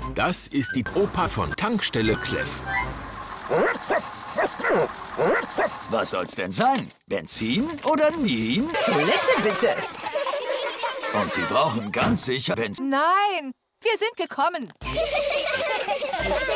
Das ist die Opa von Tankstelle Kläff. Was soll's denn sein? Benzin oder Nien? Toilette bitte. Und Sie brauchen ganz sicher Benzin. Nein, wir sind gekommen.